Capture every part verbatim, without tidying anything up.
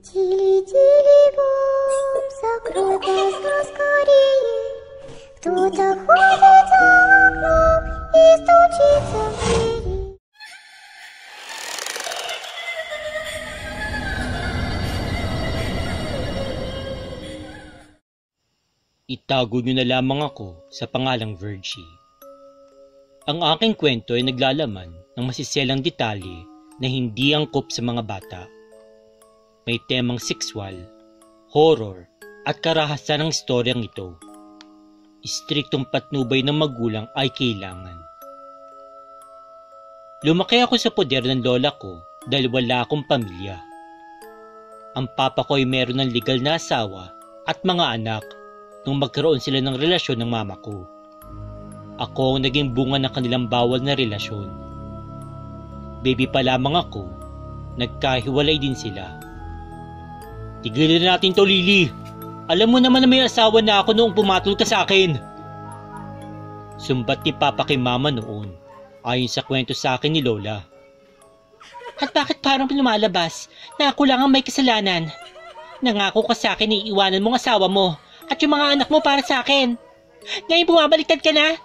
Тили-тили-бом, закрой глаза скорее. Кто-то ходит за окном и стучится в двери. Itago niyo na lamang ako sa pangalang Virgie. Ang aking kwento ay naglalaman ng masiselang detalye na hindi angkop sa mga bata. May temang sexual, horror at karahasan ng istoryang ito. Istriktong patnubay ng magulang ay kailangan. Lumaki ako sa poder ng lola ko dahil wala akong pamilya. Ang papa ko ay meron ng legal na asawa at mga anak nung magkaroon sila ng relasyon ng mama ko. Ako ang naging bunga ng kanilang bawal na relasyon. Baby pa lamang ako, nagkahiwalay din sila. Tigilan na natin to, Lily. Alam mo naman na may asawa na ako noong pumatol ka sa akin. Sumbat ni Papa kay Mama noon, ayon sa kwento sa akin ni Lola. At bakit parang lumalabas na ako lang ang may kasalanan? Nangako ka sa akin na iiwanan mo ang asawa mo at yung mga anak mo para sa akin. Ngayon bumabaliktad ka na?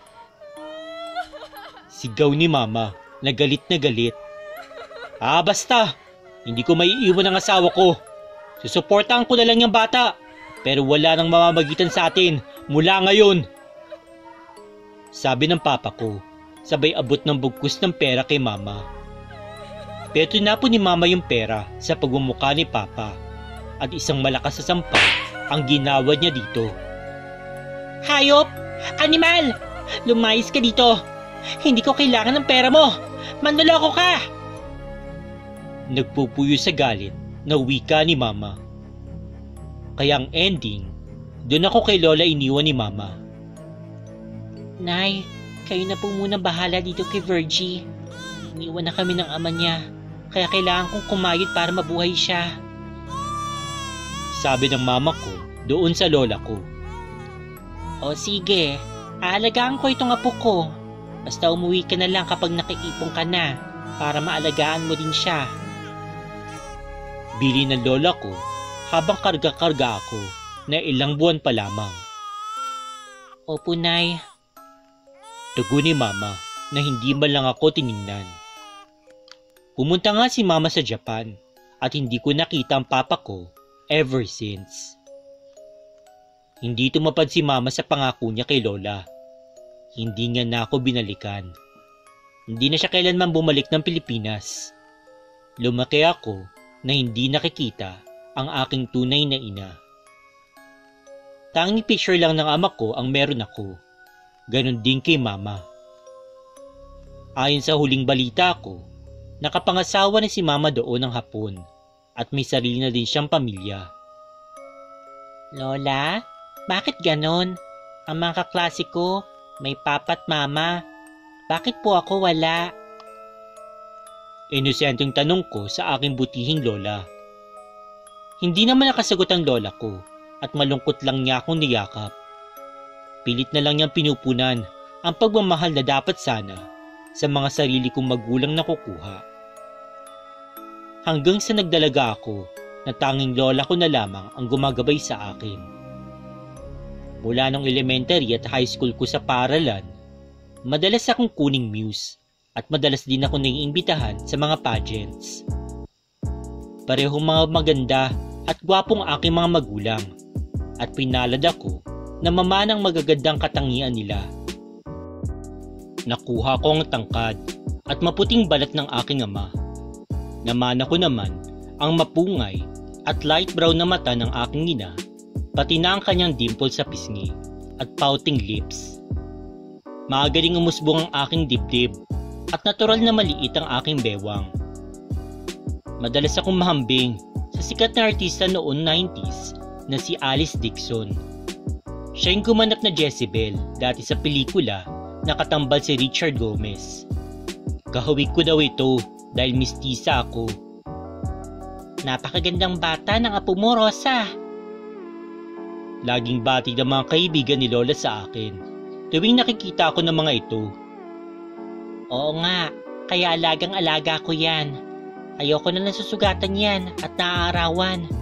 Sigaw ni Mama, na galit na galit. Ah, basta. Hindi ko maiiwan ang asawa ko. Susuportahan ko na lang yung bata. Pero wala nang mamamagitan sa atin mula ngayon. Sabi ng Papa ko, sabay abot ng bugkus ng pera kay Mama. Pero tinapon ni Mama yung pera sa pagmumukha ni Papa at isang malakas na sampal ang ginawad niya dito. Hayop! Animal! Lumayas ka dito! Hindi ko kailangan ng pera mo! Manloloko ka! Nagpupuyo sa galit na wika ni Mama. Kaya ang ending, doon ako kay Lola iniwan ni Mama. Nay, kayo na po muna bahala dito kay Virgie. Iniwan na kami ng ama niya, kaya kailangan kong kumayod para mabuhay siya. Sabi ng Mama ko doon sa Lola ko. O sige, aalagaan ko itong apo ko. Basta umuwi ka na lang kapag nakiipong ka na para maalagaan mo din siya. Bili ng Lola ko habang karga-karga ako na ilang buwan pa lamang. Opo, Nay. Tugon ni Mama na hindi man lang ako tiningnan. Pumunta nga si Mama sa Japan at hindi ko nakita ang Papa ko ever since. Hindi tumapad si Mama sa pangako niya kay Lola. Hindi niya na ako binalikan. Hindi na siya kailanman bumalik ng Pilipinas. Lumaki ako na hindi nakikita ang aking tunay na ina. Tanging picture lang ng ama ko ang meron ako. Ganon din kay Mama. Ayon sa huling balita ko, nakapangasawa na si Mama doon ng Hapon at may sarili na din siyang pamilya. Lola, bakit ganon? Ang mga kaklase ko, may papa at mama. Bakit po ako wala? Inosenteng tanong ko sa aking butihing Lola. Hindi naman nakasagot ang Lola ko at malungkot lang niya akong niyakap. Pilit na lang niyang pinupunan ang pagmamahal na dapat sana sa mga sarili kong magulang na kukuha. Hanggang sa nagdalaga ako na tanging Lola ko na lamang ang gumagabay sa akin. Mula nung elementary at high school ko sa paaralan, madalas akong kuning muse at madalas din ako naiimbitahan sa mga pageants. Parehong mga maganda at gwapong aking mga magulang at pinalad ako na mamanang magagandang katangian nila. Nakuha ko ang tangkad at maputing balat ng aking ama. Namana ko naman ang mapungay at light brown na mata ng aking ina, pati na ang kanyang dimple sa pisngi at pouting lips. Magaling umusbong ang aking dibdib at natural na maliit ang aking bewang. Madalas akong mahambing sa sikat na artista noon nineties na si Alice Dixon. Siya yung gumanap na Jezebel dati sa pelikula na katambal si Richard Gomez. Kahawig ko daw ito dahil mistisa ako. Napakagandang bata ng apo mo, Rosa. Laging batig ng mga kaibigan ni Lola sa akin tuwing nakikita ko ng mga ito. Oo nga, kaya alagang-alaga ko yan. Ayoko na nasusugatan yan at naaarawan.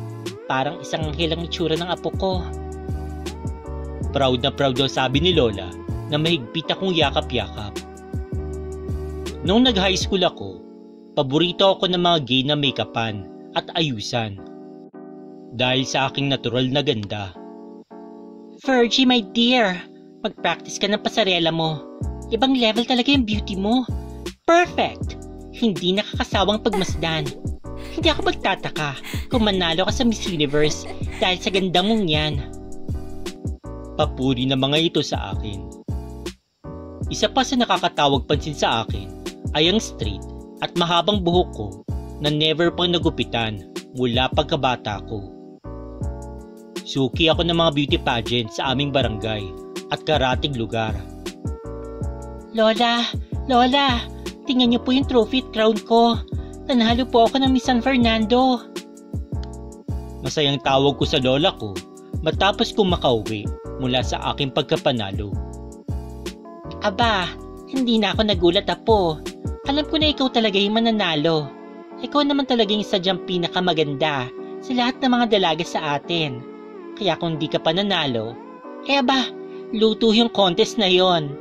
Parang isang anghel ang itsura ng apo ko. Proud na proud daw sabi ni Lola na mahigpit akong yakap-yakap. Noong nag-high school ako, paborito ako ng mga gay na make-upan at ayusan. Dahil sa aking natural na ganda. Fergie, my dear, mag-practice ka ng pasarela mo. Ibang level talaga yung beauty mo. Perfect! Hindi nakakasawang pagmasdan. Hindi ako magtataka kung manalo ka sa Miss Universe dahil sa ganda mong yan. Papuri na mga ito sa akin. Isa pa sa nakakatawag pansin sa akin ay ang straight at mahabang buhok ko na never pang nagupitan mula pagkabata ko. Suki ako ng mga beauty pageant sa aming barangay at karatig lugar. Lola, Lola, tingnan niyo po yung trophy at crown ko. Nanalo po ako ng Miss San Fernando. Masayang tawag ko sa lola ko matapos kong makauwi mula sa aking pagkapanalo. Aba, hindi na ako nagulat, apo. Alam ko na ikaw talaga yung mananalo. Ikaw naman talaga yung sadyang pinakamaganda sa lahat ng mga dalaga sa atin. Kaya kung di ka pa nanalo, eh aba, luto yung contest na yon.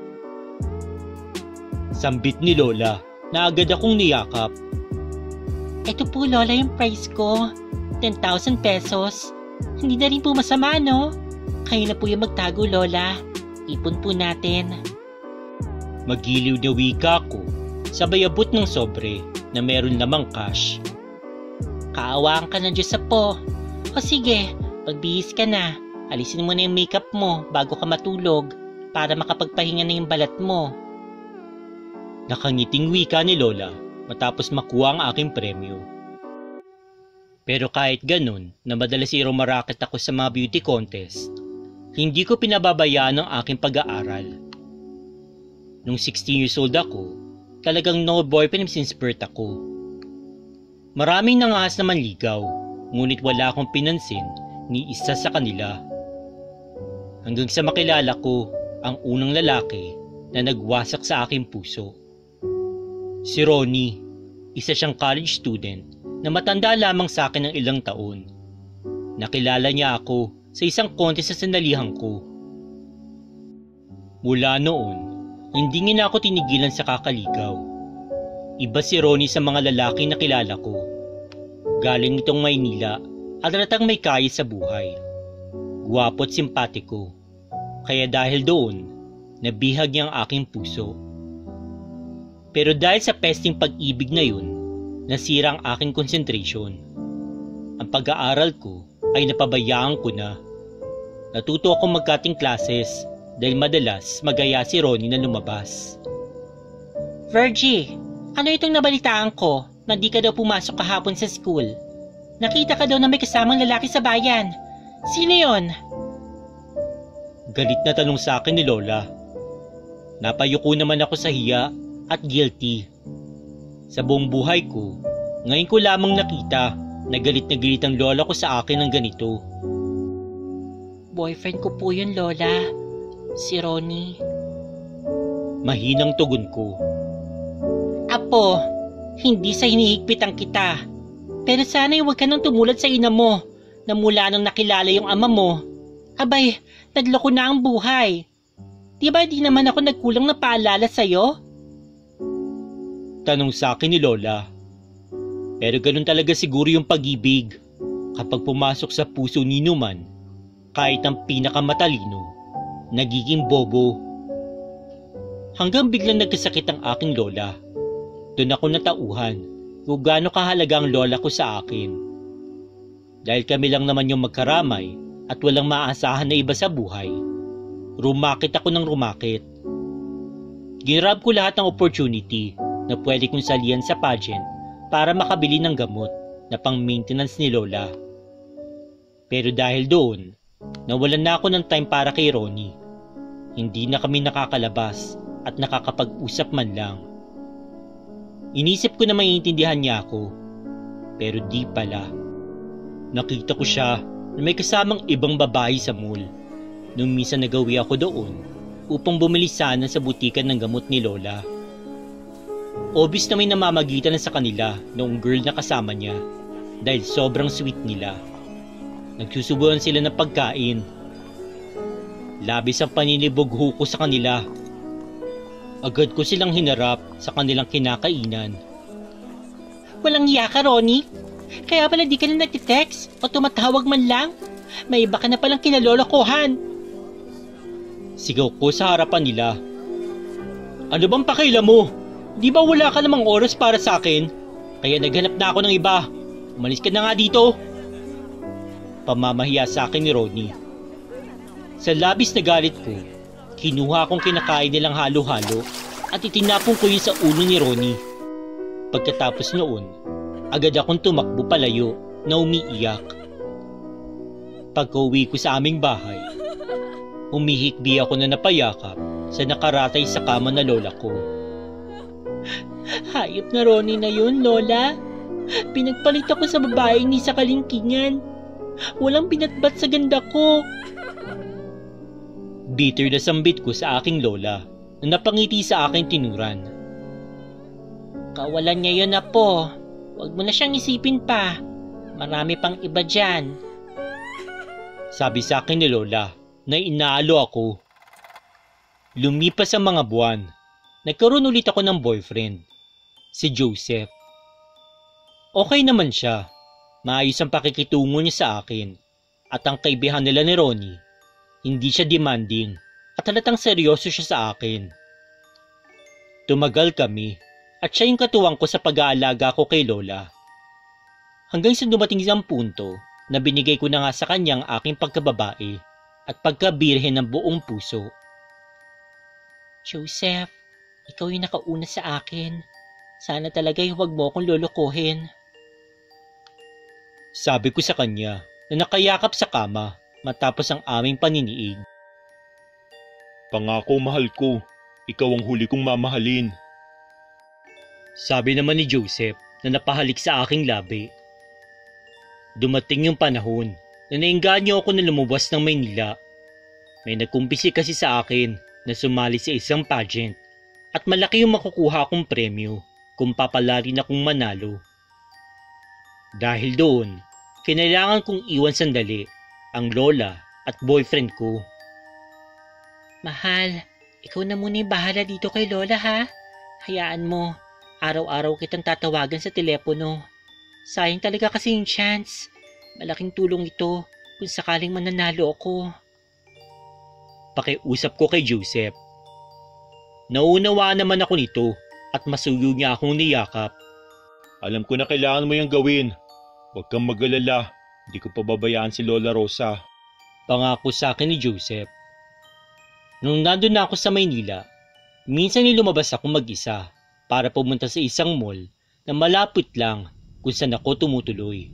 Sambit ni Lola na agad akong niyakap. Ito po, Lola, yung prize ko. ten thousand pesos. Hindi na rin po masama, no? Kayo na po yung magtago, Lola. Ipon po natin. Magiliw na wika ko, sabay abot ng sobre na meron namang cash. Kaawaan ka ng Diyos, apo. O sige, pagbihis ka na. Alisin mo na yung makeup mo bago ka matulog para makapagpahinga na yung balat mo. Nakangiting wika ni Lola matapos makuha ang aking premyo. Pero kahit ganun na madalas i-rumaraket ako sa mga beauty contest, hindi ko pinababayaan ang aking pag-aaral. Nung sixteen years old ako, talagang no boyfriend since birth ako. Maraming nangahas na manligaw, ngunit wala akong pinansin ni isa sa kanila. Hanggang sa makilala ko ang unang lalaki na nagwasak sa aking puso. Si Ronnie, isa siyang college student na matanda lamang sa akin ng ilang taon. Nakilala niya ako sa isang contest sa sinalihan ko. Mula noon, hindi niya na ako tinigilan sa kakaligaw. Iba si Ronnie sa mga lalaki na kilala ko. Galing itong Maynila at ratang may kaya sa buhay. Gwapo at simpatiko. Kaya dahil doon, nabihag niya ang aking puso. Pero dahil sa pesting pag-ibig na yun, nasira ang aking concentration. Ang pag-aaral ko ay napabayaan ko na. Natuto akong mag-cutting classes dahil madalas magaya si Ronnie na lumabas. Virgie, ano itong nabalitaan ko na di ka daw pumasok kahapon sa school? Nakita ka daw na may kasamang lalaki sa bayan. Sino yon? Galit na tanong sa akin ni Lola. Napayuko naman ako sa hiya at guilty. Sa buong buhay ko, ngayon ko lamang nakita na galit na galit ang lola ko sa akin ng ganito. Boyfriend ko po yun, Lola. Si Ronnie. Mahinang tugon ko. Apo, hindi sa hinihigpitan kita. Pero sana'y huwag ka nang tumulad sa ina mo na mula nang nakilala yung ama mo. Abay, nagloko na ang buhay. Di ba di naman ako nagkulang na paalala sa'yo? Tanong sa akin ni Lola. Pero ganun talaga siguro yung pag-ibig kapag pumasok sa puso ni Numan, kahit ang pinakamatalino, nagiging bobo. Hanggang biglang nagkasakit ang aking lola. Doon ako natauhan kung gaano kahalaga ang lola ko sa akin. Dahil kami lang naman yung magkaramay at walang maasahan na iba sa buhay, rumakit ako ng rumakit. Ginrab ko lahat ng opportunity na pwede kong salihan sa pageant para makabili ng gamot na pang-maintenance ni Lola. Pero dahil doon, nawalan na ako ng time para kay Ronnie. Hindi na kami nakakalabas at nakakapag-usap man lang. Inisip ko na maiintindihan niya ako, pero di pala. Nakita ko siya na may kasamang ibang babae sa mall. Nung minsan nagawi ako doon upang bumili sana sa butikan ng gamot ni Lola. Obvious na may namamagitan na sa kanila noong girl na kasama niya dahil sobrang sweet nila. Nagsusubuan sila ng pagkain. Labis ang paninibugho ko sa kanila. Agad ko silang hinarap sa kanilang kinakainan. Walang iya ka, Ronnie. Kaya pala di ka na nagtitext o tumatawag man lang. May iba ka na palang kinalolokohan. Sigaw ko sa harapan nila. Ano bang pakialam mo? Di ba wala ka namang oras para sa akin? Kaya naghanap na ako ng iba. Umalis ka na nga dito. Pamamahiya sa akin ni Ronnie. Sa labis na galit ko, kinuha kong kinakain nilang halo-halo at itinapon ko yun sa ulo ni Ronnie. Pagkatapos noon, agad akong tumakbo palayo na umiiyak. Pagka-uwi ko sa aming bahay, umihikbi ako na napayakap sa nakaratay sa kama na lola ko. Hayop na Ronnie na yun, Lola. Pinagpalit ako sa babaeng ni sa kalingkingan. Walang pinatbat sa ganda ko. Bitter na sambit ko sa aking lola na napangiti sa aking tinuran. Kawalan niya yun na po. Huwag mo na siyang isipin pa. Marami pang iba dyan. Sabi sa akin ni lola na inaalo ako. Lumipas ang mga buwan. Nagkaroon ulit ako ng boyfriend. Si Joseph. Okay naman siya. Maayos ang pakikitungo niya sa akin. At ang kaibihan nila ni Ronnie, hindi siya demanding at halatang seryoso siya sa akin. Tumagal kami at siya yung katuwang ko sa pag-aalaga ko kay Lola. Hanggang sa dumating ang punto na binigay ko na nga sa kanya ang aking pagkababae at pagkabirhen ng buong puso. Joseph, ikaw yung nakauna sa akin. Sana talaga'y huwag mo akong lolokohin. Sabi ko sa kanya na nakayakap sa kama matapos ang aming paniniig. Pangako mahal ko, ikaw ang huli kong mamahalin. Sabi naman ni Joseph na napahalik sa aking labi. Dumating yung panahon na nainganyo ako na lumabas ng Maynila. May nagkumpisi kasi sa akin na sumali sa isang pageant at malaki yung makukuha kong premyo kung papalarin akong manalo. Dahil doon, kinailangan kong iwan sandali ang lola at boyfriend ko. Mahal, ikaw na muna yung bahala dito kay Lola ha. Hayaan mo, araw-araw kitang tatawagan sa telepono. Sayang talaga kasi yung chance. Malaking tulong ito kung sakaling mananalo ako. Pakiusap ko kay Joseph. Naunawaan naman ako nito at masuyo niya akong niyakap. Alam ko na kailangan mo yung gawin. Huwag kang mag-alala. Hindi ko pababayaan si Lola Rosa. Pangako sa akin ni Joseph. Nung nandun na ako sa Maynila, minsan nilumabas ako mag-isa para pumunta sa isang mall na malapit lang kung saan ako tumutuloy.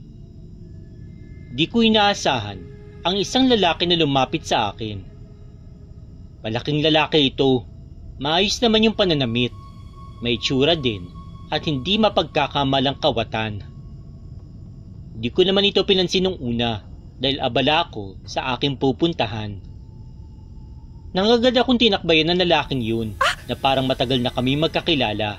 Di ko inaasahan ang isang lalaki na lumapit sa akin. Malaking lalaki ito. Maayos naman yung pananamit. May itsura din at hindi mapagkakamalang kawatan. Di ko naman ito pinansin nung una dahil abala ako sa aking pupuntahan. Nangagad akong tinakbayan ng lalaking yun na parang matagal na kami magkakilala.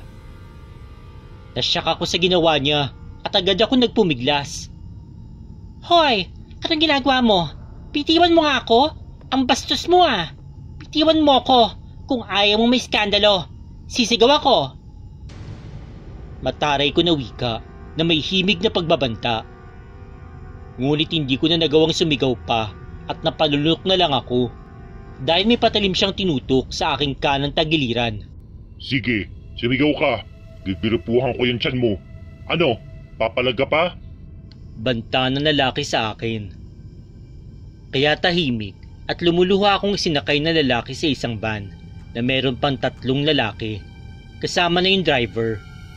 Nasyak ako sa ginawa niya at agad ako nagpumiglas. Hoy! Anong ginagawa mo? Pitiwan mo nga ako? Ang bastos mo ah! Pitiwan mo ako kung ayaw mo may skandalo. Sisigaw ako. Mataray ko na wika na may himig na pagbabanta. Ngunit hindi ko na nagawang sumigaw pa at napalulok na lang ako dahil may patalim siyang tinutok sa aking kanang tagiliran. Sige, sumigaw ka. Bibirupuhan ko yung tiyan mo. Ano? Papalaga pa? Banta ng lalaki sa akin. Kaya tahimik at lumuluha akong sinakay na lalaki sa isang van na meron pang tatlong lalaki. Kasama na yung driver.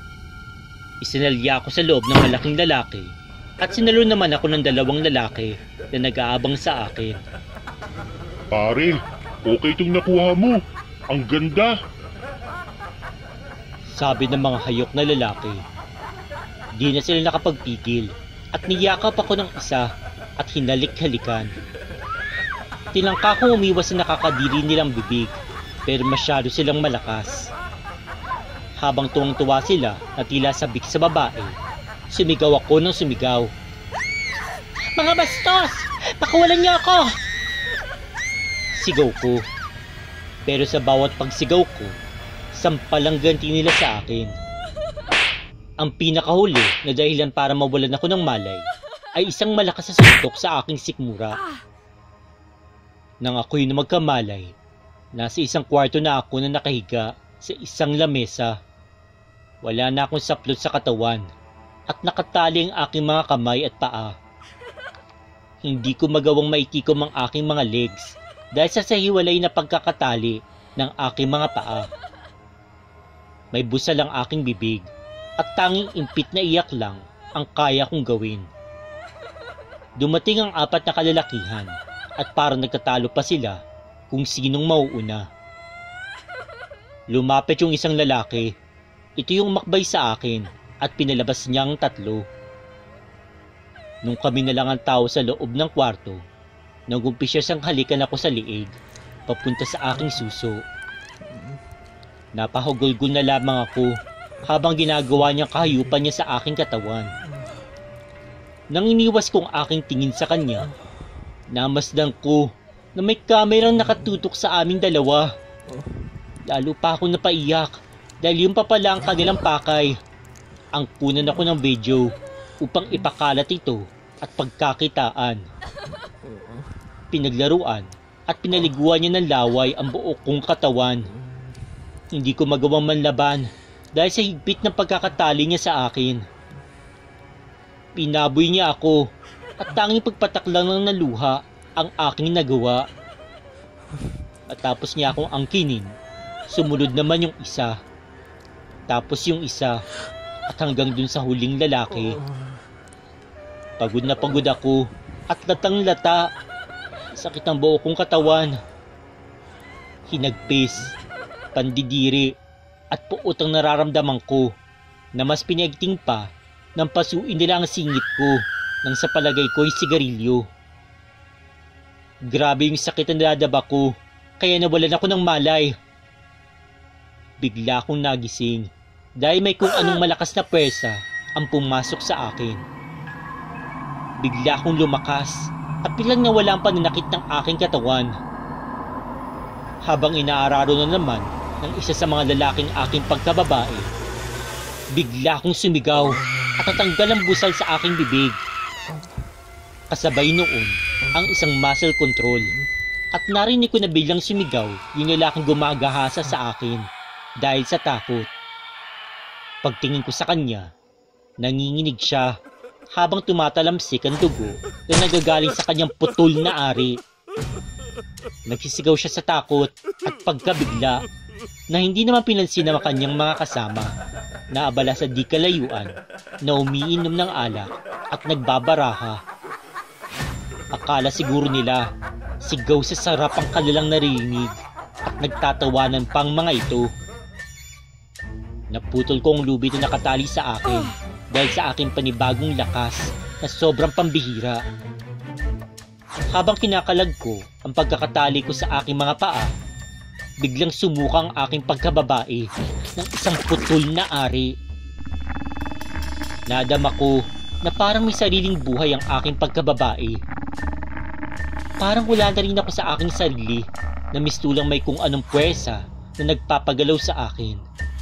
Isinalya ako sa loob ng malaking lalaki at sinalo naman ako ng dalawang lalaki na nag-aabang sa akin. Pare, okay itong nakuha mo. Ang ganda. Sabi ng mga hayok na lalaki. Di na sila nakapagpigil at niyakap ako ng isa at hinalik-halikan. Tinangka kong umiwas sa nakakadiri nilang bibig pero masyado silang malakas. Habang tuwang-tuwa sila na tila sabik sa babae, sumigaw ako ng sumigaw. Mga bastos! Pakawalan niyo ako! Sigaw ko. Pero sa bawat pagsigaw ko, sampalang ganti nila sa akin. Ang pinakahuli na dahilan para mawalan ako ng malay ay isang malakas na suntok sa aking sikmura. Nang ako'y na magkamalay, nasa isang kwarto na ako na nakahiga sa isang lamesa. Wala na akong saplot sa katawan at nakatali ang aking mga kamay at paa. Hindi ko magawang maikikom ang aking mga legs dahil sa sahiwalay na pagkakatali ng aking mga paa. May busal ang aking bibig at tanging impit na iyak lang ang kaya kong gawin. Dumating ang apat na kalalakihan at parang nagtatalo pa sila kung sinong mauuna. Lumapit yung isang lalaki. Ito yung makbay sa akin at pinalabas niya ang tatlo. Nung kami na lang ang tao sa loob ng kwarto, nag-umpisa siyang halikan ako sa liig, papunta sa aking suso. Napahugulgol na lamang ako habang ginagawa niyang kahayupan niya sa aking katawan. Nang iniwas kong aking tingin sa kanya, namasdan ko na may kamerang nakatutok sa aming dalawa. Lalo pa ako napaiyak dahil yun pa pala ang kanilang pakay. Ang kunan ako ng video upang ipakalat ito at pagkakitaan. Pinaglaruan at pinaliguan niya ng laway ang buo kong katawan. Hindi ko magawang manlaban dahil sa higpit ng pagkakatali niya sa akin. Pinaboy niya ako at tanging pagpatak lang ng naluha ang aking nagawa. At tapos niya akong angkinin, sumunod naman yung isa. Tapos yung isa at hanggang dun sa huling lalaki. Pagod na pagod ako at latang lata. Sakit ang buo kong katawan. Hinagpis, pandidiri at puot ang nararamdaman ko na mas pinagting pa nang pasuin nila ang singit ko nang sa palagay ko ay sigarilyo. Grabe yung sakit na nadaba ko kaya nawalan ako ng malay. Bigla akong nagising dahil may kung anong malakas na pwersa ang pumasok sa akin. Bigla akong lumakas at biglang nawala ang pananakit ng aking katawan. Habang inaararo na naman ng isa sa mga lalaking aking pagkababae, bigla akong sumigaw at natanggal ang busal sa aking bibig. Kasabay noon ang isang muscle control at narinig ko na biglang sumigaw yung lalaking gumagahasa sa akin dahil sa takot. Pagtingin ko sa kanya, nanginginig siya habang tumatalamsik ang dugo na nagagaling sa kanyang putol na ari. Nagsisigaw siya sa takot at pagkabigla na hindi naman pinansin ng kanyang mga kasama na abala sa di kalayuan na umiinom ng alak at nagbabaraha. Akala siguro nila sigaw sa sarap ang kanilang narinig at nagtatawanan pang mga ito. Naputol ko ang lubid na nakatali sa akin dahil sa aking panibagong lakas na sobrang pambihira. Habang kinakalag ko ang pagkakatali ko sa aking mga paa, biglang sumuka ang aking pagkababae ng isang putol na ari. Nadama ko na parang may sariling buhay ang aking pagkababae. Parang wala na rin ako sa aking sarili na mistulang may kung anong puwersa na nagpapagalaw sa akin.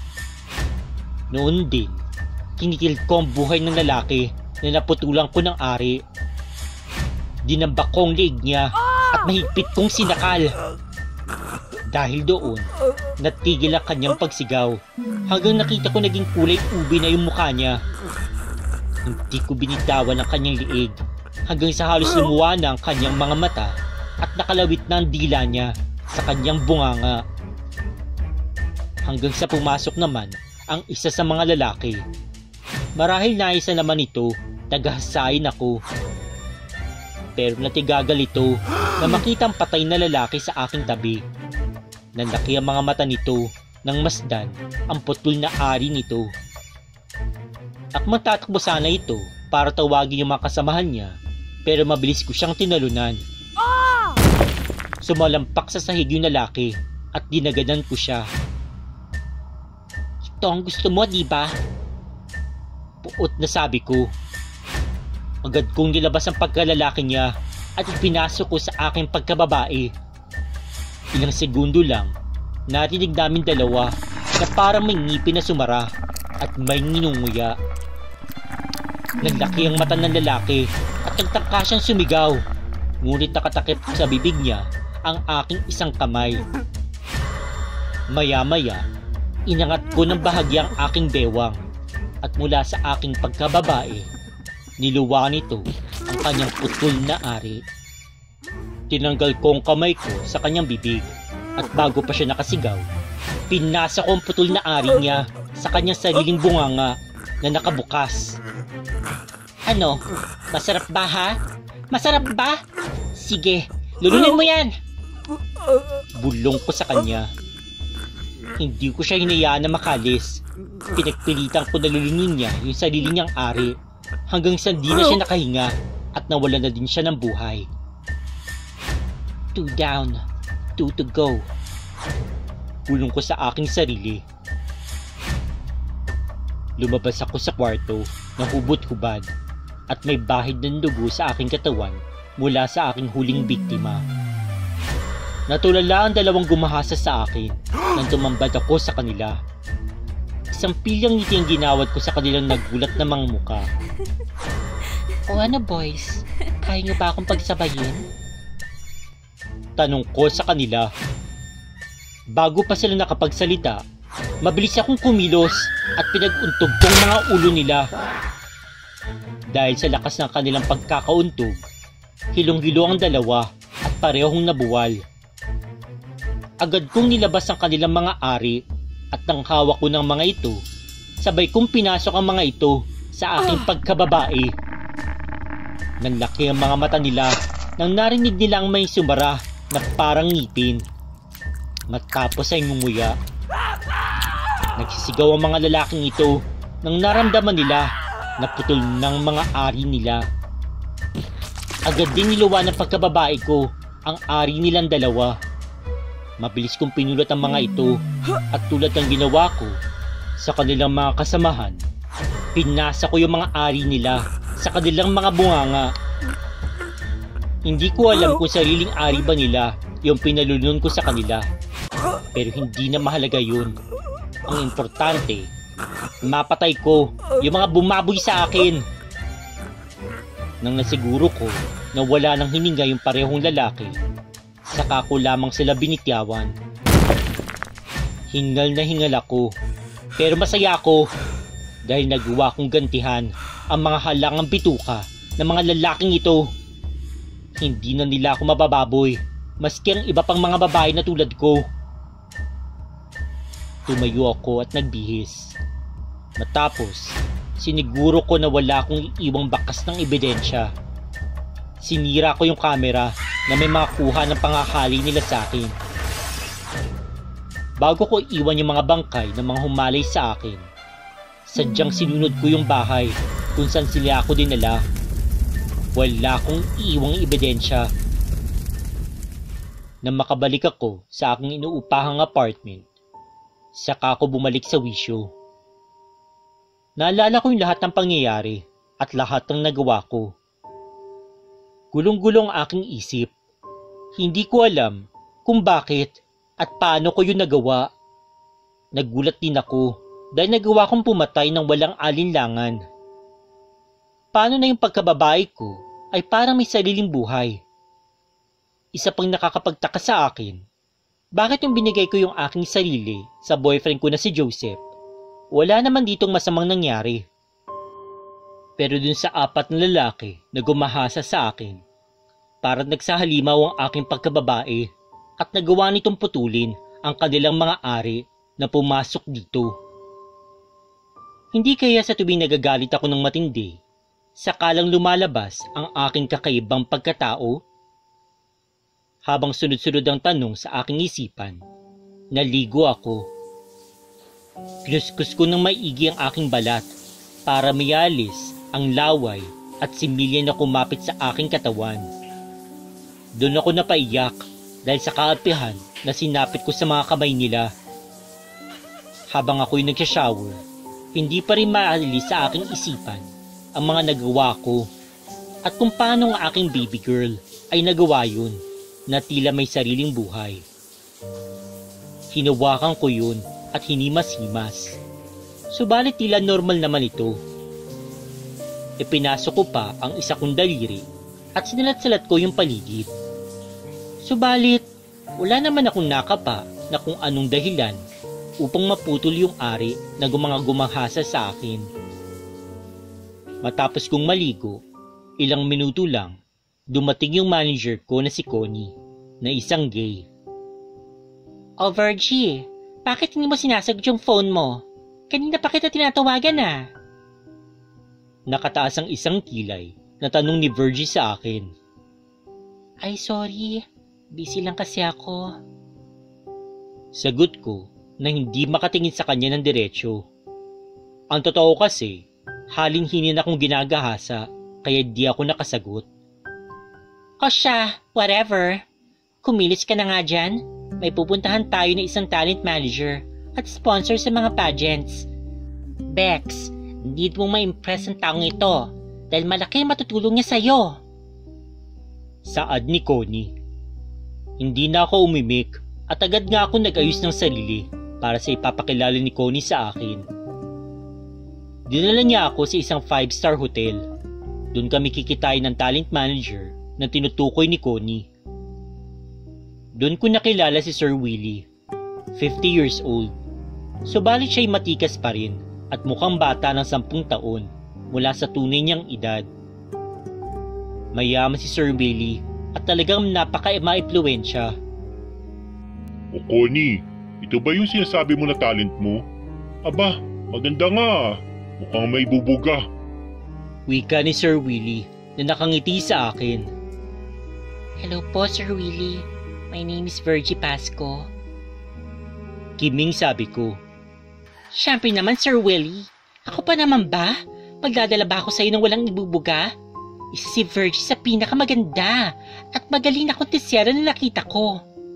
Noon din, kinikill ko ang buhay ng lalaki na naputulang ko ng ari. Dinambak ko ang liig niya at mahigpit kong sinakal. Dahil doon, natigil ang kanyang pagsigaw hanggang nakita ko naging kulay ubi na yung mukha niya. Hindi ko binitawan ang kanyang liig hanggang sa halos lumuwa na ang kanyang mga mata at nakalawit na ang dila niya sa kanyang bunganga. Hanggang sa pumasok naman ang isa sa mga lalaki. Marahil naisa naman ito, tagahasain ako. Pero natigagal ito na makita ang patay na lalaki sa aking tabi. Nanlaki ang mga mata nito nang masdan ang putol na ari nito. Akmang tatakbo sana ito para tawagin yung mga kasamahan niya, pero mabilis ko siyang tinalunan. Sumalampak sa sahig yung lalaki at dinaganan ko siya. Ito ang gusto mo, di ba? Puot na sabi ko. Agad kong nilabas ang pagkalalaki niya at ipinasok ko sa aking pagkababae. Ilang segundo lang, narinig namin dalawa na parang may ngipin na sumara at may nginunguya. Naglaki ang mata ng lalaki at nagtangka siyang sumigaw, ngunit nakatakip sa bibig niya ang aking isang kamay. Maya-maya, inangat ko ng bahagi ang aking bewang at mula sa aking pagkababae, niluwa nito ang kanyang putol na ari. Tinanggal ko ang kamay ko sa kanyang bibig at bago pa siya nakasigaw, pinasa ko ang putol na ari niya sa kanyang sariling bunganga na nakabukas. Ano? Masarap ba ha? Masarap ba? Sige, lulunin mo yan! Bulong ko sa kanya. Hindi ko siya hinayaan na makalis. Pinagpilitan ko na lulunin niya yung sarili niyang ari hanggang sa di na siya nakahinga at nawala na din siya ng buhay. Two down, two to go. Bulong ko sa aking sarili. Lumabas ako sa kwarto na hubot-hubad at may bahid ng dugo sa aking katawan mula sa aking huling biktima. Natulala ang dalawang gumahasa sa akin nang tumambad ako sa kanila. Isang pilyang ngiti ang ginawad ko sa kanilang nagulat na mga muka. O ano boys, kaya niyo ba akong pagsabayin? Tanong ko sa kanila. Bago pa sila nakapagsalita, mabilis akong kumilos at pinag-untog kong mga ulo nila. Dahil sa lakas ng kanilang pagkakauntog, hilong-hilo ang dalawa at parehong nabuwal. Agad kong nilabas ang kanilang mga ari at nang hawak ko ng mga ito, sabay kong pinasok ang mga ito sa aking pagkababae. Nanlaki ang mga mata nila nang narinig nila ang may sumara na parang ngipin. Matapos ay ngumuya. Nagsisigaw ang mga lalaking ito nang naramdaman nila na putol ng mga ari nila. Agad din niluwa ng pagkababae ko ang ari nilang dalawa. Mabilis kong pinulot ang mga ito at tulad ng ginawa ko sa kanilang mga kasamahan, pinasa ko yung mga ari nila sa kanilang mga bunganga. Hindi ko alam kung sariling ari ba nila yung pinalulun ko sa kanila, pero hindi na mahalaga yun. Ang importante, mapatay ko yung mga bumaboy sa akin. Nang nasiguro ko na wala nang hininga yung parehong lalaki, saka ko lamang sila binityawan. Hingal na hingal ako, pero masaya ako dahil nagawa kong gantihan ang mga halangang bituka ng mga lalaking ito. Hindi na nila ako mabababoy, maski ang iba pang mga babae na tulad ko. Tumayo ako at nagbihis. Matapos, siniguro ko na wala akong iiwang bakas ng ebidensya. Sinira ko yung camera na may mga kuha ng pangakali nila sa akin. Bago ko iwan yung mga bangkay ng mga humalay sa akin, sadyang sinunod ko yung bahay kung saan sila ako dinala. Wala akong iiwang ebidensya. Nang makabalik ako sa aking inuupahang apartment, saka ako bumalik sa wisyo. Naalala ko yung lahat ng pangyayari at lahat ng nagawa ko. Gulong-gulong aking isip. Hindi ko alam kung bakit at paano ko yun nagawa. Nagulat din ako dahil nagawa kong pumatay ng walang alinlangan. Paano na yung pagkababae ko ay parang may sariling buhay? Isa pang nakakapagtaka sa akin, bakit yung binigay ko yung aking sarili sa boyfriend ko na si Joseph, wala naman ditong masamang nangyari. Pero dun sa apat na lalaki na gumahasa sa akin, parang nagsahalimaw ang aking pagkababae at nagawa nitong putulin ang kanilang mga ari na pumasok dito. Hindi kaya sa tuwing nagagalit ako ng matindi, sakalang lumalabas ang aking kakaibang pagkatao? Habang sunod-sunod ang tanong sa aking isipan, naligo ako. Kinuskus ko ng maigi ang aking balat para miyalis ang laway at similya na kumapit sa aking katawan. Doon ako napaiyak dahil sa kaapihan na sinapit ko sa mga kamay nila. Habang ako'y nagsha-shower, hindi pa rin maalis sa aking isipan ang mga nagawa ko. at kung paano ang aking baby girl ay nagawa yun na tila may sariling buhay. Hinawakan ko yun at hinimas-himas. Subalit tila normal naman ito. Ipinasok ko pa ang isa kong daliri at sinalat-salat ko yung paligid. Subalit, wala naman akong nakapa na kung anong dahilan upang maputol yung ari na gumanga-gumahasa sa akin. Matapos kong maligo, ilang minuto lang, dumating yung manager ko na si Connie, na isang gay. Oh, Virgie, bakit hindi mo sinasagot yung phone mo? Kanina pa kita tinatawagan ah. Nakataas ang isang kilay na tanong ni Virgie sa akin. Ay, sorry. Busy lang kasi ako. Sagot ko na hindi makatingin sa kanya ng diretsyo. Ang totoo kasi, halin-hinin akong ginagahasa kaya di ako nakasagot. O siya, whatever. Kumilis ka na nga dyan. May pupuntahan tayo na isang talent manager at sponsor sa mga pageants. Bex, need mong ma-impress ang taong ito dahil malaki matutulong niya sa'yo. Saad ni Connie. Hindi na ako umimik at agad nga ako nag-ayos ng sarili para sa ipapakilala ni Connie sa akin. Dinala niya ako sa isang five-star hotel. Doon kami kikitain ng talent manager na tinutukoy ni Connie. Doon ko nakilala si Sir Willie, fifty years old. Subalit siya'y matikas pa rin at mukhang bata ng sampung taon mula sa tunay niyang edad. Mayaman si Sir Willie at talagang napaka-maimpluwensya. O Connie, ito ba yung sinasabi mo na talent mo? Aba, maganda nga. Mukhang may bubuga. Wika ni Sir Willie na nakangiti sa akin. Hello po, Sir Willie. My name is Virgie Pasco. Kiming sabi ko. Siyempre naman, Sir Willie. Ako pa naman ba? Magdadala ba ako sa'yo ng walang ibubuga? Isa si Virgie sa pinakamaganda at magaling na kontesyera na nakita ko.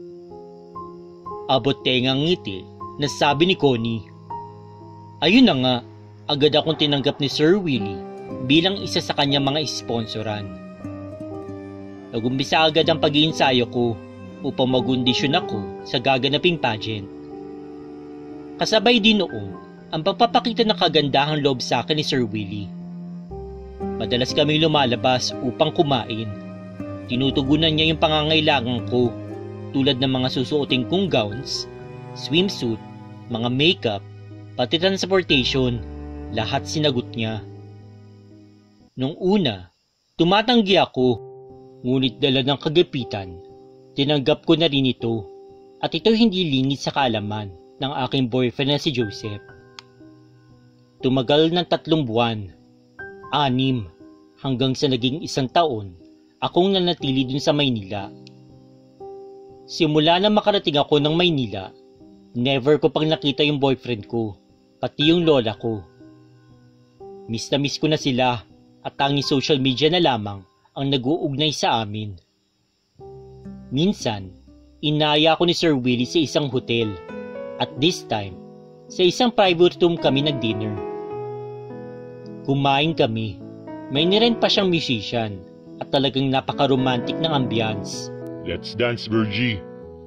Abot tengang ngiti na sabi ni Connie. Ayun na nga, agad akong tinanggap ni Sir Willie bilang isa sa kanyang mga isponsoran. Nagumpisa agad ang pag-iinsayo ko upang magundisyon ako sa gaganaping pageant. Kasabay din noon ang pagpapakita ng kagandahang loob sa akin ni Sir Willie. Madalas kaming lumalabas upang kumain. Tinutugunan niya yung pangangailangan ko tulad ng mga susuotin kong gowns, swimsuit, mga makeup, pati transportation, lahat sinagot niya. Nung una, tumatanggi ako, ngunit dala ng kagapitan, tinanggap ko na rin ito at ito hindi lingid sa kaalaman ng aking boyfriend na si Joseph. Tumagal ng tatlong buwan, anim, hanggang sa naging isang taon, akong nanatili dun sa Maynila. Simula na makarating ako ng Maynila, never ko pang nakita yung boyfriend ko, pati yung lola ko. Miss na miss ko na sila at tanging social media na lamang ang nag-uugnay sa amin. Minsan, inaya ko ni Sir Willie sa isang hotel at this time, sa isang private room kami nag-dinner. Kumain kami, may niren pa siyang musician at talagang napaka-romantic ng ambience. Let's dance, Virgie.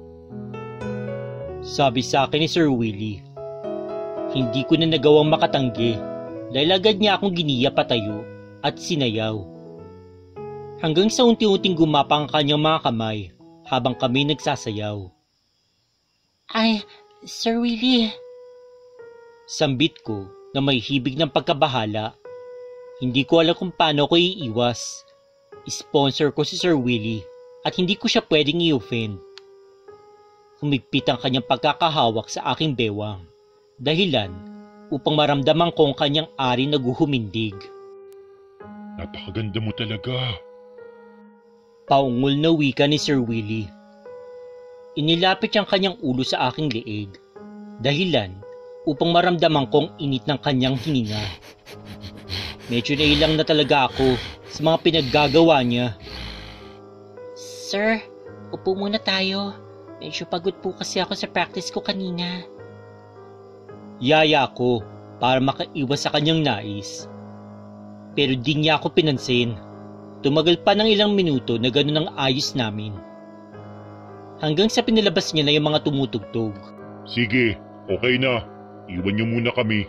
Sabi sa akin ni Sir Willie. Hindi ko na nagawang makatanggi dahil agad niya akong giniya patayo at sinayaw. Hanggang sa unti-unting gumapang ang kanyang mga kamay habang kami nagsasayaw. Ay, Sir Willie. Sambit ko na may hibig ng pagkabahala. Hindi ko alam kung paano ko iiwas. Sponsor ko si Sir Willie at hindi ko siya pwedeng i-offend. Humigpit ang kanyang pagkakahawak sa aking bewang. Dahilan upang maramdaman ko ang kanyang ari na guhumindig. Napakaganda mo talaga. Paungol na wika ni Sir Willie. Inilapit ang kanyang ulo sa aking leeg. Dahilan upang maramdaman kong init ng kanyang hininga. Medyo nailang na talaga ako sa mga pinaggagawa niya. Sir, upo muna tayo. Medyo pagod po kasi ako sa practice ko kanina. Yaya ako para makaiwas sa kanyang nais. Pero di niya ako pinansin. Tumagal pa ng ilang minuto na ganun ang ayos namin. Hanggang sa pinalabas niya na yung mga tumutugtog. Sige, okay na. Iwan niyo muna kami.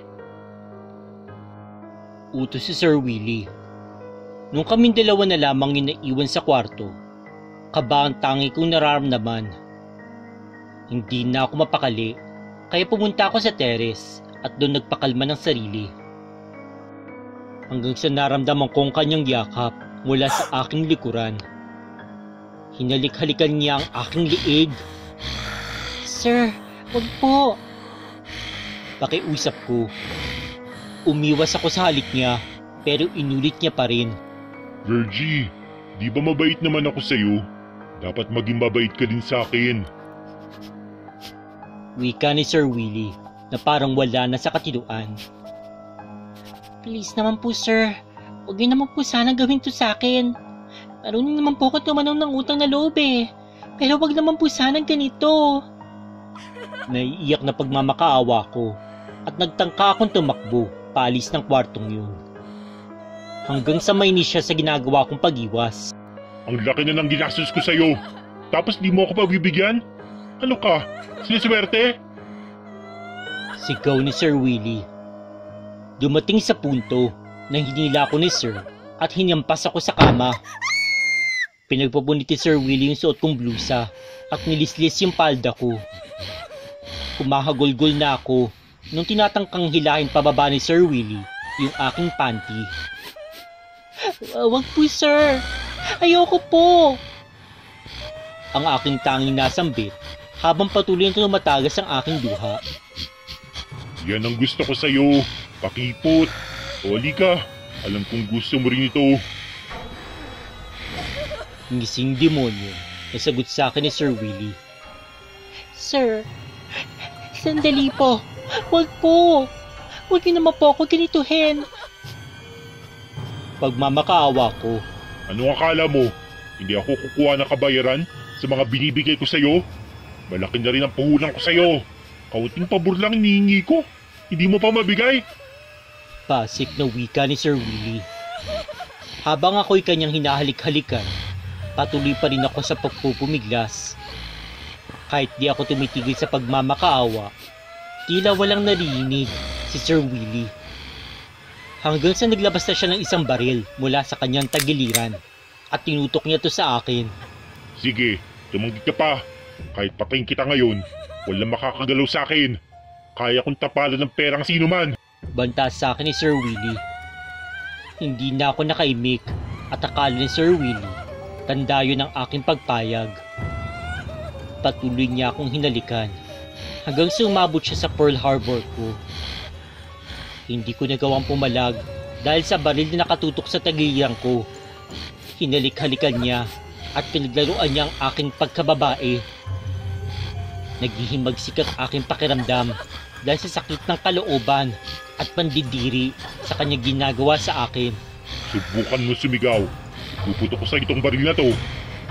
Utos si Sir Willie. Nung kaming dalawa na lamang yung naiwan sa kwarto, kaba ang tangi kong nararamdaman. Hindi na ako mapakali, kaya pumunta ako sa teres at doon nagpakalma ng sarili. Hanggang sa naramdaman kong kanyang yakap mula sa aking likuran. Hinalik-halikan niya ang aking liig. Sir, wag po. Pakiusap ko. Umiwas ako sa halik niya, pero inulit niya pa rin. Virgie, di ba mabait naman ako sa'yo? Dapat maging mabait ka din sa akin. Wika ni Sir Willie na parang wala na sa katinuan. Please naman po, sir. Huwag niyo naman po sana gawin to sa akin. Marunong naman po ako tumanong ng utang na loob eh. Pero wag naman po sana ganito. Naiiyak na pagmamakaawa ko at nagtangka akong tumakbo paalis ng kwartong yun. Hanggang sa mainis siya sa ginagawa kong pag-iwas. Ang laki na ng ginastos ko sa'yo. Tapos di mo ako pabibigyan? Ano ka? Siniswerte? Sigaw ni Sir Willie. Dumating sa punto na hinila ko ni Sir at hinampas ako sa kama. Pinagpapunit ni Sir Willie yung suot kong blusa at nilislis yung palda ko. Kumahagulgol na ako nung tinatangkang hilahin pababa ni Sir Willie yung aking panty. Wag po, sir. Ayoko po. Ang aking tanging nasambit habang patuloy na tumatagas ang aking duha. Yan ang gusto ko sa'yo. Pakipot. O ka. Alam kong gusto mo rin ito. Ngising demonyo, nasagot sa akin ni Sir Willie. Sir, sandali po. Wag po. Wag niyo naman po ako ganituhin. Pagmamakaawa ko. Ano akala mo? Hindi ako kukuha ng kabayaran sa mga binibigay ko sa'yo? Malaki na rin ang puhunan ko sa'yo. Kaunting pabor lang hinihingi ko. Hindi mo pa mabigay? Pasik na wika ni Sir Willie. Habang ako'y kanyang hinahalik-halikan, patuloy pa rin ako sa pagpupumiglas. Kahit di ako tumitigil sa pagmamakaawa, tila walang narinig si Sir Willie. Hanggang sa naglabas na siya ng isang baril mula sa kanyang tagiliran at tinutok niya to sa akin. Sige, tumanggi ka pa. Kahit patayin kita ngayon, walang makakagalaw sa akin. Kaya kong tapalan ng perang sino man. Banta sa akin ni Sir Willie. Hindi na ako nakaimik at akala ni Sir Willie tanda yun ang aking pagpayag. Patuloy niya akong hinalikan hanggang sa umabot siya sa Pearl Harbor ko. Hindi ko nagawang pumalag dahil sa baril na nakatutok sa tagiliran ko. Hinalik-halikan niya at pinaglaruan niya ang aking pagkababae. Naghihimagsik ang aking pakiramdam dahil sa sakit ng kalooban at pandidiri sa kanyang ginagawa sa akin. Subukan mo sumigaw. Puputok ko sa itong baril na to.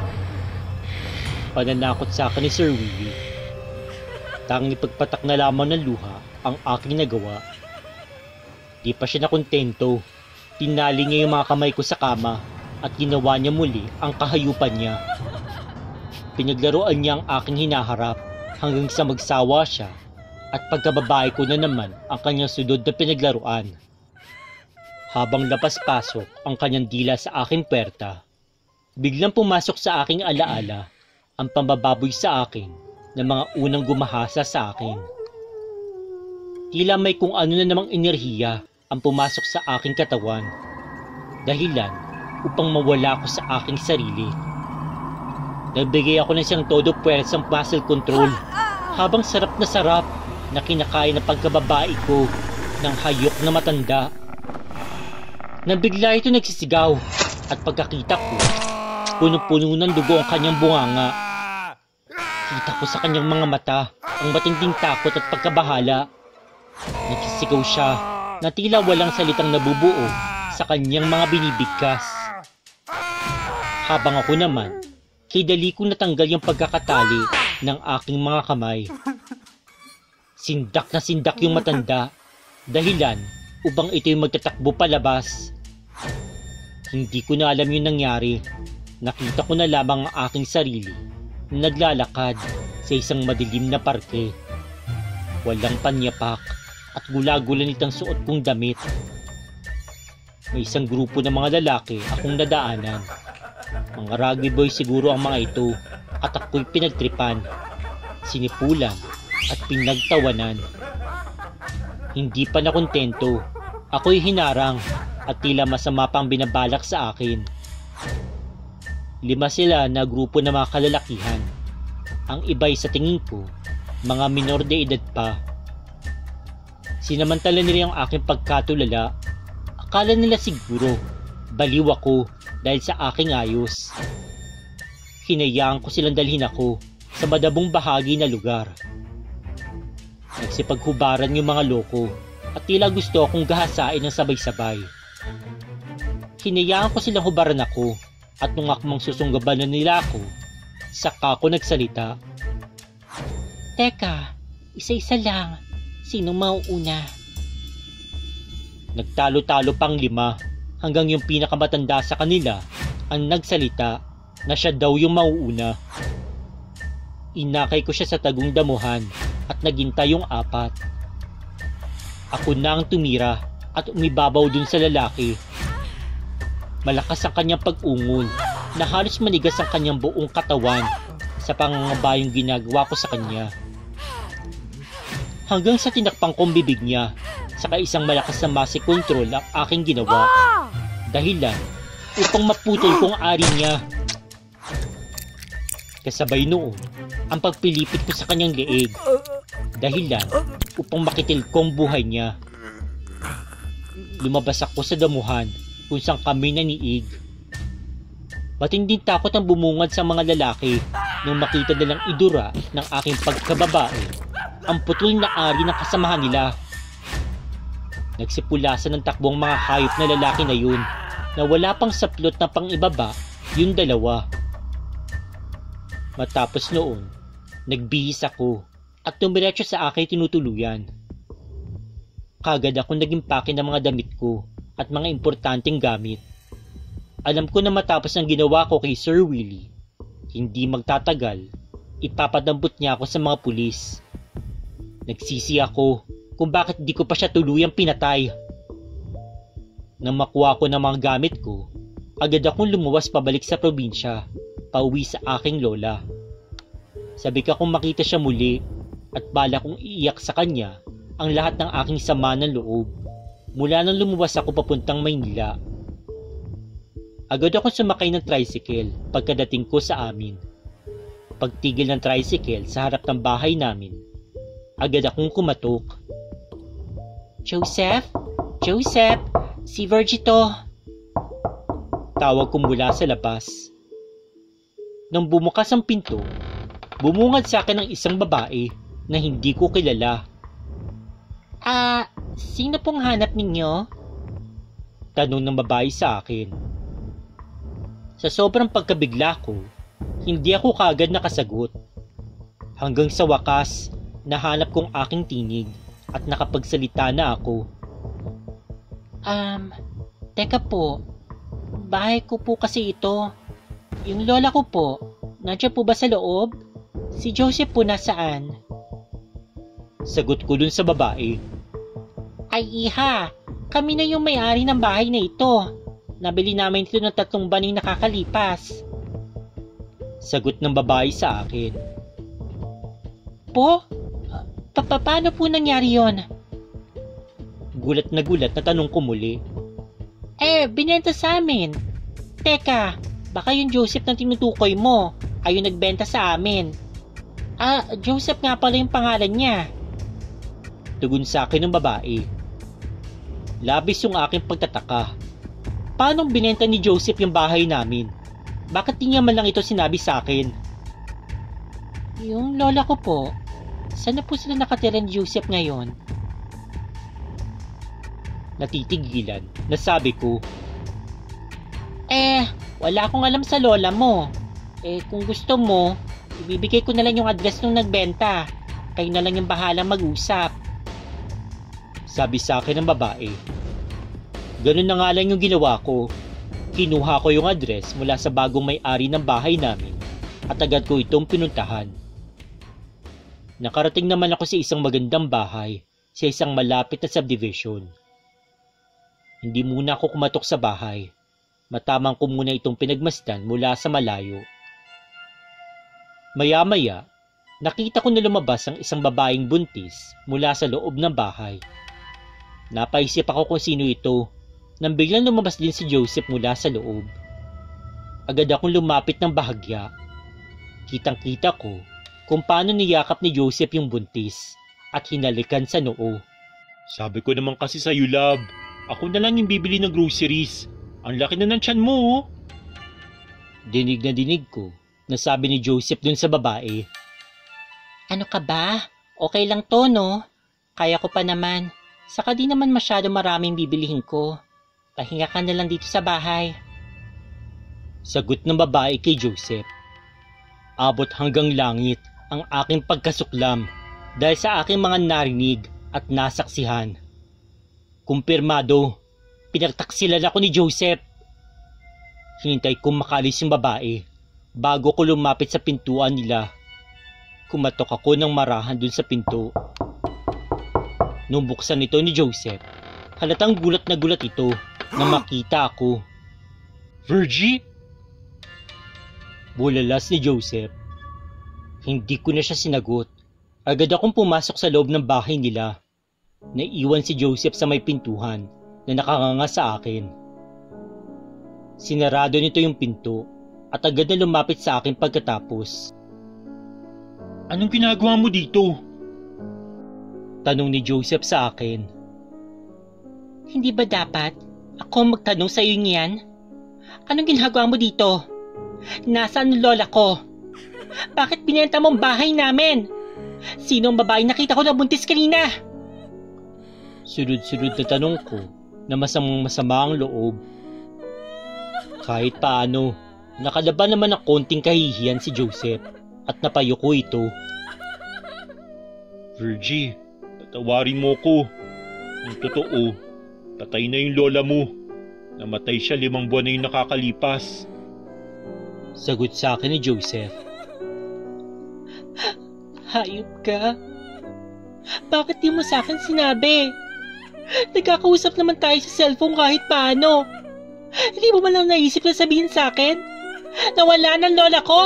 Pananakot sa akin ni Sir Willie. Tanging pagpatak na lamang ng luha ang aking nagawa. Di pa siya nakontento. Tinali niya yung mga kamay ko sa kama at ginawa niya muli ang kahayupan niya. Pinaglaruan niya ang aking hinaharap hanggang sa magsawa siya at pagkababae ko na naman ang kanyang sunod na pinaglaruan. Habang lapas-pasok ang kanyang dila sa aking puwerta, biglang pumasok sa aking alaala ang pambababoy sa akin ng mga unang gumahasa sa akin. Tila may kung ano na namang enerhiya ang pumasok sa aking katawan, dahilan upang mawala ako sa aking sarili. Nagbigay ako ng siyang todo puwersang muscle control habang sarap na sarap na kinakain ng pagkababae ko ng hayok na matanda. Nabigla ito nagsisigaw at pagkakita ko, puno-puno ng dugo ang kanyang bunganga. Kita ko sa kanyang mga mata ang matinding takot at pagkabahala. Nagsisigaw siya na tila walang salitang nabubuo sa kanyang mga binibigkas. Habang ako naman, kay dali kong natanggal yung pagkakatali ng aking mga kamay. Sindak na sindak yung matanda, dahilan upang ito'y magtatakbo palabas. Hindi ko na alam yung nangyari. Nakita ko na lamang ang aking sarili na naglalakad sa isang madilim na parke. Walang panyapak at gula-gula nitang suot kong damit. May isang grupo ng mga lalaki akong nadaanan. Mga rugby boy siguro ang mga ito at ako'y pinagtripan, sinipulan at pinagtawanan. Hindi pa nakontento. Ako'y hinarang at tila masama pang binabalak sa akin. Lima sila na grupo ng mga kalalakihan. Ang iba'y sa tingin ko, mga minor de edad pa. Sinamantala nila ang aking pagkatulala. Akala nila siguro baliw ako dahil sa aking ayos. Hinayaan ko silang dalhin ako sa madabong bahagi na lugar. Nagsipaghubaran yung mga loko at tila gusto akong gahasain ng sabay-sabay. Hinayaan ko silang hubaran ako at nung akmang susunggaban na nila ako, saka ako nagsalita. Teka, isa-isa lang. Sinong mauuna? Nagtalo-talo pang lima hanggang yung pinakamatanda sa kanila ang nagsalita na siya daw yung mauuna. Inakay ko siya sa tagong damuhan at naghintay yung apat. Ako na ang tumira at umibabaw dun sa lalaki. Malakas ang kanyang pag-ungol na halos manigas ang kanyang buong katawan sa pangangabayong ginagawa ko sa kanya. Hanggang sa tinakpang kong bibig niya, saka isang malakas na muscle control ang aking ginawa. Dahilan upang maputol kong ari niya. Kasabay noon, ang pagpilipit ko sa kanyang leeg. Dahilan upang makitil kong buhay niya. Lumabas ako sa damuhan kung saan kami naniig. Matinding takot ang bumungad sa mga lalaki nung makita nilang idura ng aking pagkababae ang putol na ari ng kasamahan nila. Nagsipulasan ng takbong mga hayop na lalaki na yun na wala pang saplot na pang-ibaba yung dalawa. Matapos noon, nagbihis ako at tumiretso sa akin tinutuluyan. Kagad ako naging pake ng mga damit ko at mga importanteng gamit. Alam ko na matapos ang ginawa ko kay Sir Willie, hindi magtatagal, ipapadambot niya ako sa mga pulis. Nagsisi ako kung bakit di ko pa siya tuluyang pinatay. Nang makuha ko ng mga gamit ko, agad akong lumuwas pabalik sa probinsya, pauwi sa aking lola. Sabi ka kung makita siya muli at bala kong iiyak sa kanya ang lahat ng aking sama ng loob mula nang lumuwas ako papuntang Maynila. Agad ako sumakay ng tricycle pagkadating ko sa amin. Pagtigil ng tricycle sa harap ng bahay namin, agad akong kumatok. Joseph? Joseph? Si Virgie to. Tawag ko mula sa labas. Nang bumukas ang pinto, bumungad sa akin ang isang babae na hindi ko kilala. Ah, sino pong hanap ninyo? Tanong ng babae sa akin. Sa sobrang pagkabigla ko, hindi ako kaagad nakasagot. Hanggang sa wakas, nahanap kong aking tinig at nakapagsalita na ako. Um, teka po, bahay ko po kasi ito. Yung lola ko po, nandiyan po ba sa loob? Si Joseph po nasaan? Sagot ko dun sa babae. Ay iha, kami na yung may-ari ng bahay na ito. Nabili namin ito ng tatlong baning nakakalipas. Sagot ng babae sa akin. Po? Pa paano po nangyari yon? Gulat na gulat na tanong ko muli. Eh, binenta sa amin. Teka, baka yung Joseph na tinutukoy mo ay yung nagbenta sa amin. Ah, Joseph nga pala yung pangalan niya. Tugon sa akin ng babae. Labis yung aking pagtataka. Paano binenta ni Joseph yung bahay namin? Bakit di niya man lang ito sinabi sa akin? Yung lola ko po, saan na po sila nakatira ni Joseph ngayon? Natitigilan, nasabi ko. Eh, wala akong alam sa lola mo. Eh, kung gusto mo, ibibigay ko na lang yung address nung nagbenta. Kayo na lang yung bahala mag-usap. Sabi sa akin ng babae. Ganun na nga lang yung ginawa ko. Kinuha ko yung address mula sa bagong may-ari ng bahay namin at agad ko itong pinuntahan. Nakarating naman ako sa isang magandang bahay sa isang malapit na subdivision. Hindi muna ako kumatok sa bahay. Matamang ko muna itong pinagmasdan mula sa malayo. Maya-maya, nakita ko na lumabas ang isang babaeng buntis mula sa loob ng bahay. Napaisip ako kung sino ito nang biglang lumabas din si Joseph mula sa loob. Agad akong lumapit ng bahagya. Kitang-kita ko kung paano niyakap ni Joseph yung buntis at hinalikan sa noo. Sabi ko naman kasi sa'yo, love. Ako na lang yung bibili ng groceries. Ang laki na ng tiyan mo, oh. Dinig na dinig ko na sabi ni Joseph dun sa babae. Ano ka ba? Okay lang to, no? Kaya ko pa naman. Saka di naman masyado maraming bibilihin ko. Pahinga ka na lang dito sa bahay. Sagot ng babae kay Joseph. Abot hanggang langit ang aking pagkasuklam dahil sa aking mga narinig at nasaksihan. Kumpirmado, pinagtaksilan ako ni Joseph. Hinintay kong makalis yung babae bago ko lumapit sa pintuan nila. Kumatok ako ng marahan dun sa pinto. Nung buksan ito ni Joseph, halatang gulat na gulat ito na makita ako. Virgie? Bulalas ni Joseph. Hindi ko na siya sinagot. Agad akong pumasok sa loob ng bahay nila. Naiwan si Joseph sa may pintuhan na nakanganga sa akin. Sinarado nito yung pinto at agad na lumapit sa akin pagkatapos. Anong ginagawa mo dito? Tanong ni Joseph sa akin. Hindi ba dapat ako magtanong sa iyo niyan? Anong ginagawa mo dito? Nasaan ang lola ko? Bakit binenta mo ang bahay namin? Sino ang babae nakita ko na buntis kanina? Sunod-sunod na tanong ko na masamang masama ang loob. Kahit paano, nakalaban naman ng konting kahihiyan si Joseph at napayuko ito. Virgie, patawarin mo ko. Ang totoo, patay na yung lola mo. Namatay siya limang buwan na yung nakakalipas. Sagot sa akin ni Joseph. Hayop ka. Bakit di mo sa akin sinabi? Nagkakausap naman tayo sa cellphone kahit paano. Hindi mo man lang naisip na sabihin sa akin? Nawala ng lola ko?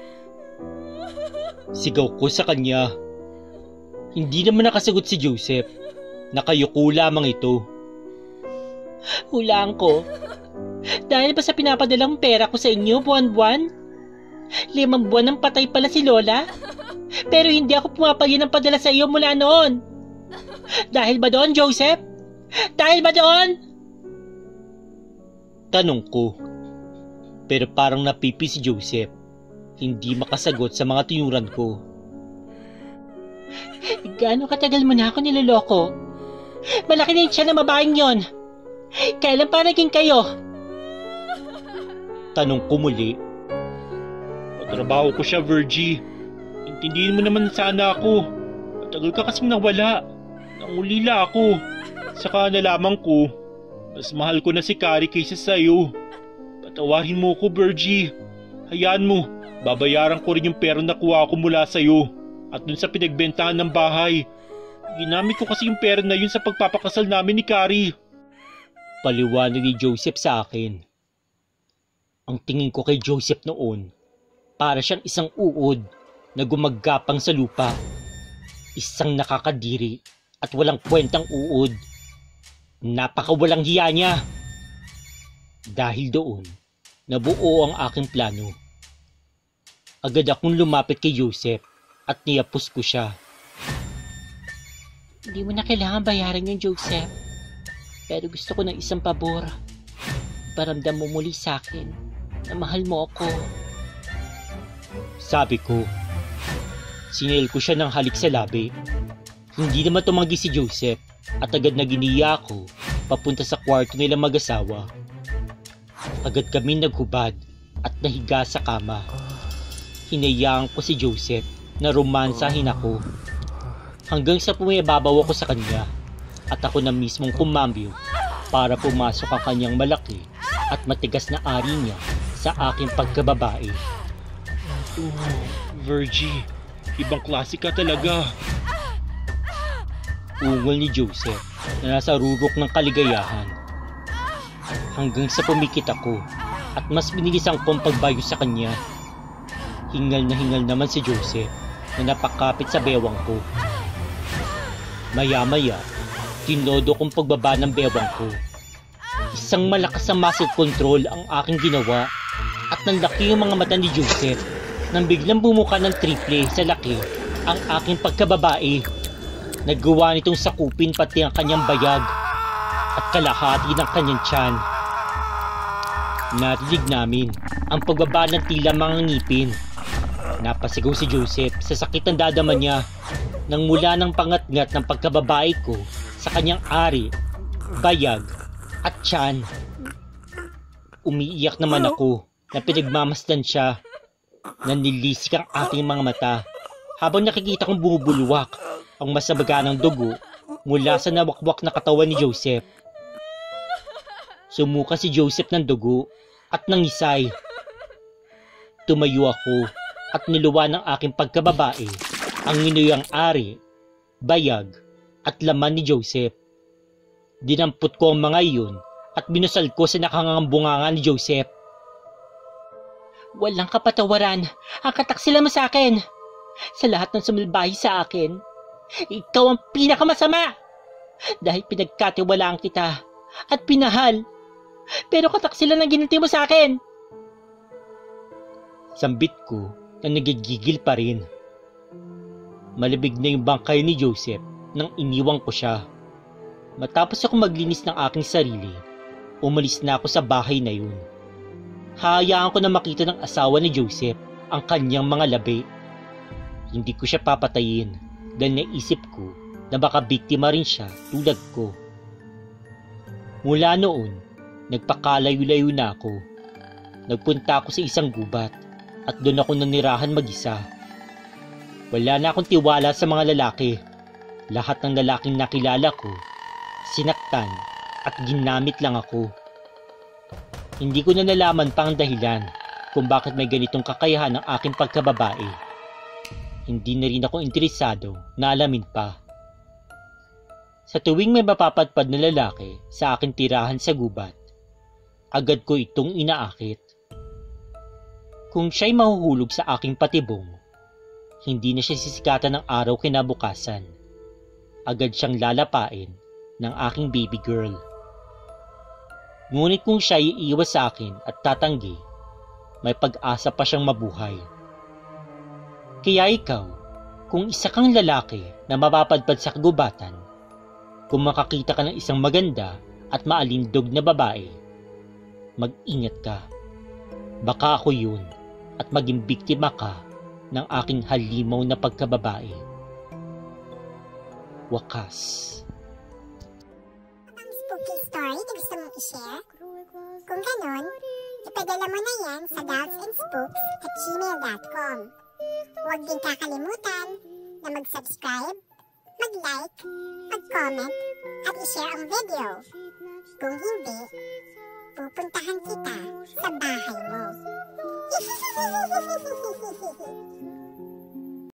Sigaw ko sa kanya. Hindi naman nakasagot si Joseph. Nakayuko lamang ito. Hulaan ko. Dahil ba sa pinapadalang pera ko sa inyo buwan-buwan? Limang buwan ng patay pala si lola? Pero hindi ako pumapalya ng padala sa iyo mula noon. Dahil ba doon, Joseph? Dahil ba doon? Tanong ko. Pero parang napipi si Joseph. Hindi makasagot sa mga tinuran ko. Gaano katagal mo na ako niloloko? Malaki na yung tiyan ng babaeng yon. Kailan pa naging kayo? Tanong ko muli. Patrabaho ko siya, Virgie. Intindihin mo naman sana ako. Matagal ka kasing nawala. Nangulila ako. Saka nalaman ko, mas mahal ko na si Carrie kaysa sa'yo. Patawarin mo ko, Virgie. Hayaan mo, babayaran ko rin yung pera na kuha ko mula sa'yo at dun sa pinagbentahan ng bahay. Ginamit ko kasi yung pera na yun sa pagpapakasal namin ni Carrie. Paliwanag ni Joseph sa akin. Ang tingin ko kay Joseph noon, para siyang isang uod na gumagapang sa lupa. Isang nakakadiri at walang kwentang uod. Napakawalang hiya niya. Dahil doon, nabuo ang aking plano. Agad akong lumapit kay Joseph at niyapos ko siya. Hindi mo na kailangan bayaran yung Joseph. Pero gusto ko ng isang pabor. Paramdam mo muli sa akin na mahal mo ako. Sabi ko. Sinil ko siya ng halik sa labi. Hindi naman tumanggi si Joseph at agad na giniya ako papunta sa kwarto nila mag-asawa. Agad kami naghubad at nahiga sa kama. Hinayaan ko si Joseph na romansahin ako hanggang sa pumababaw ako sa kanya at ako na mismong kumambyo para pumasok ang kanyang malaki at matigas na ari niya sa aking pagkababae. Oh, Virgie, ibang klase ka talaga. Ungol ni Joseph na nasa rurok ng kaligayahan. Hanggang sa pumikit ako at mas binilisan ko ang pagbayo sa kanya. Hingal na hingal naman si Joseph na napakapit sa bewang ko. Maya-maya, tinodo kong pagbaba ng bewang ko. Isang malakas na muscle control ang aking ginawa at nanlaki yung mga mata ni Joseph nang biglang bumuka ng triple sa laki ang aking pagkababae. Nagawa nitong sakupin pati ang kanyang bayag at kalahati ng kanyang tiyan. Narinig namin ang pagbaba ng tila mga ngipin. Napasigaw si Joseph sa sakit ng dadama niya nang mula ng pangat-ngat ng pagkababae ko sa kanyang ari, bayag at tiyan. Umiiyak naman ako na pinagmamasdan siya. Nanilisik ang aking mga mata habang nakikita kong bumubulwak ang masabaga ng dugo mula sa nawakwak na katawan ni Joseph. Sumuka si Joseph ng dugo at nangisay. Tumayo ako at niluwa ng aking pagkababae ang inuyang ari, bayag at laman ni Joseph. Dinampot ko ang mga iyon at binusal ko sa nakangangambunganga ni Joseph. Walang kapatawaran ang kataksila mo sa akin. Sa lahat ng sumilbahi sa akin, ikaw ang pinakamasama. Dahil pinagkatiwalaan kita at pinahal. Pero kataksilan ang ginanti mo sa akin. Sambit ko na nagigigil pa rin. Malibig na yung bangkay ni Joseph nang iniwang ko siya. Matapos ako maglinis ng aking sarili, umalis na ako sa bahay na yun. Hayaan ko na makita ng asawa ni Joseph ang kanyang mga labi. Hindi ko siya papatayin dahil naisip ko na baka biktima rin siya tulad ko. Mula noon, nagpakalayo-layo na ako. Nagpunta ako sa isang gubat at doon ako nanirahan mag-isa. Wala na akong tiwala sa mga lalaki. Lahat ng lalaking nakilala ko, sinaktan at ginamit lang ako. Hindi ko na nalaman pa ang dahilan kung bakit may ganitong kakayahan ng aking pagkababae. Hindi na rin ako interesado na alamin pa. Sa tuwing may mapapadpad na lalaki sa aking tirahan sa gubat, agad ko itong inaakit. Kung siya'y mahuhulog sa aking patibong, hindi na siya sisikatan ng araw kinabukasan. Agad siyang lalapain ng aking baby girl. Ngunit kung siya'y iiwas sa akin at tatanggi, may pag-asa pa siyang mabuhay. Kaya ikaw, kung isa kang lalaki na mapapadpad sa kagubatan, kung makakita ka ng isang maganda at maalindog na babae, mag-ingat ka. Baka ako yun at maging biktima ka ng aking halimaw na pagkababae. Wakas. Ang spooky story na gusto mong i-share? Kung ganon, ipadala mo na yan sa dogsandspooks at gmail dot com. Huwag din kakalimutan na mag-subscribe, mag-like, mag-comment, at i-share ang video. Kung hindi, pupuntahan kita sa bahay mo.